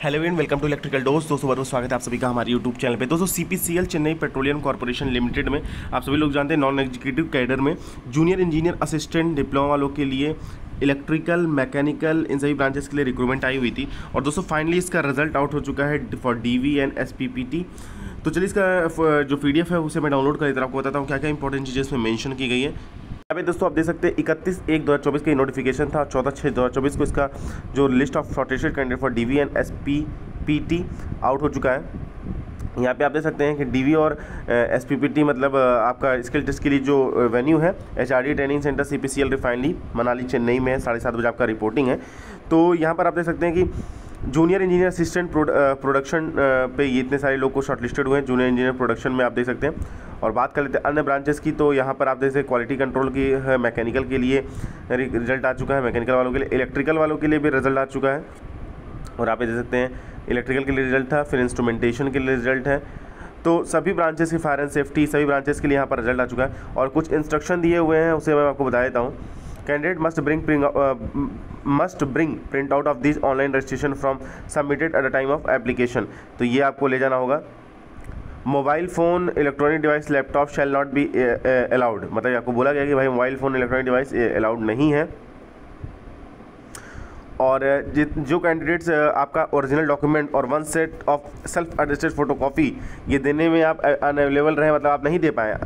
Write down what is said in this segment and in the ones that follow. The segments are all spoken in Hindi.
Hello and welcome to electrical dose. दोस्तों बहुत स्वागत है आप सभी का हमारे यूट्यूब चैनल पे। दोस्तों CPCL Chennai petroleum corporation limited में आप सभी लोग जानते हैं नॉन एग्जीक्यूटिव कैडर में जूनियर इंजीनियर असिस्टेंट डिप्लोमा वालों के लिए इलेक्ट्रिकल मैकेनिकल इन सभी ब्रांचेस के लिए रिक्रूटमेंट आई हुई थी और दोस्तों फाइनली इसका रिजल्ट आउट हो चुका है फॉर डीवी एंड एसपीपीटी। तो चलिए इसका जो पीडीएफ है उसे मैं डाउनलोड कर आपको बताता हूँ क्या क्या इंपॉर्टेंट चीज़ें इसमें मेंशन की गई है। यहाँ पे दोस्तों आप देख सकते हैं 31/1/2024 का नोटिफिकेशन था। 14/6/2024 को इसका जो list of shortlisted candidate for DV and SPPT out हो चुका है। यहाँ पे आप देख सकते हैं कि डीवी और एसपीपीटी मतलब आपका स्किल टेस्ट के लिए जो वेन्यू है HRD training centre CPCL refinery Manali Chennai में है। 7:30 बजे आपका रिपोर्टिंग है। तो यहाँ पर आप देख सकते हैं कि जूनियर इंजीनियर असिस्टेंट प्रोडक्शन पे ये इतने सारे लोग को शॉर्टलिस्टेड हुए हैं जूनियर इंजीनियर प्रोडक्शन में आप देख सकते हैं। और बात कर लेते हैं अन्य ब्रांचेस की, तो यहाँ पर आप देख सकते हैं क्वालिटी कंट्रोल की है, मैकेनिकल के लिए रिजल्ट आ चुका है, मैकेनिकल वालों के लिए, इलेक्ट्रिकल वालों के लिए भी रिजल्ट आ चुका है। और आप देख सकते हैं इलेक्ट्रिकल के लिए रिजल्ट था, फिर इंस्ट्रूमेंटेशन के लिए रिजल्ट है। तो सभी ब्रांचेस की फायर एंड सेफ्टी सभी ब्रांचेस के लिए यहाँ पर रिजल्ट आ चुका है। और कुछ इंस्ट्रक्शन दिए हुए हैं उसे मैं आपको बता देता हूँ। Candidate must bring print out of this online registration from submitted at the time of application. तो ये आपको ले जाना होगा। Mobile phone electronic device laptop shall not be allowed, मतलब आपको बोला गया कि भाई mobile phone electronic device allowed नहीं है। और जो कैंडिडेट्स आपका ओरिजिनल डॉक्यूमेंट और 1 set of self attested photocopy ये देने में आप अनअवेलेबल रहे, मतलब आप नहीं दे पाए,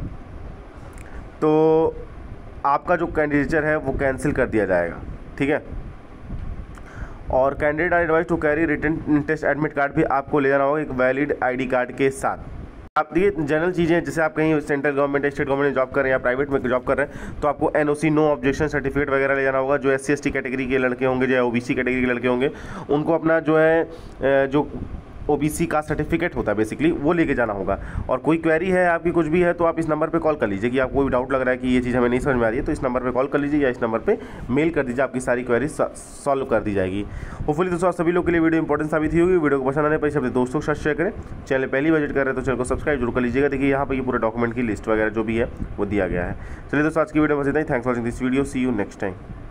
तो आपका जो कैंडिडेचर है वो कैंसिल कर दिया जाएगा। ठीक है। और candidate are advise to carry written test admit card भी आपको ले जाना होगा एक वैलिड आईडी कार्ड के साथ। आप देखिए जनरल चीज़ें जैसे आप कहीं सेंट्रल गवर्नमेंट स्टेट गवर्नमेंट में जॉब कर रहे हैं या प्राइवेट में जॉब कर रहे हैं तो आपको एनओसी नो ऑब्जेक्शन सर्टिफिकेट वगैरह ले जाना होगा। जो एससी एसटी कैटेगरी के लड़के होंगे जो ओबीसी कैटेगरी के लड़के होंगे उनको अपना जो है जो ओबीसी का सर्टिफिकेट होता है बेसिकली वो लेके जाना होगा। और कोई क्वेरी है आपकी कुछ भी है तो आप इस नंबर पे कॉल कर लीजिए कि आपको कोई डाउट लग रहा है कि ये चीज़ हमें नहीं समझ में आ रही है तो इस नंबर पे कॉल कर लीजिए या इस नंबर पे मेल कर दीजिए, आपकी सारी क्वेरी सॉल्व कर दी जाएगी। होपफुली दोस्तों सभी लोग के लिए वीडियो इंपॉर्टेंट साबित हुई होगी। वीडियो को पसंद आने पर अपने दोस्तों के साथ शेयर करें। चैनल पहली विजिट कर रहे हैं तो चैनल को सब्सक्राइब जरूर कर लीजिएगा। देखिए यहाँ पर ये पूरे डॉक्यूमेंट की लिस्ट वगैरह जो भी है वो दिया गया है। चलिए दोस्तों आज की वीडियो में बस इतना ही। Thanks for watching this video. See you next time.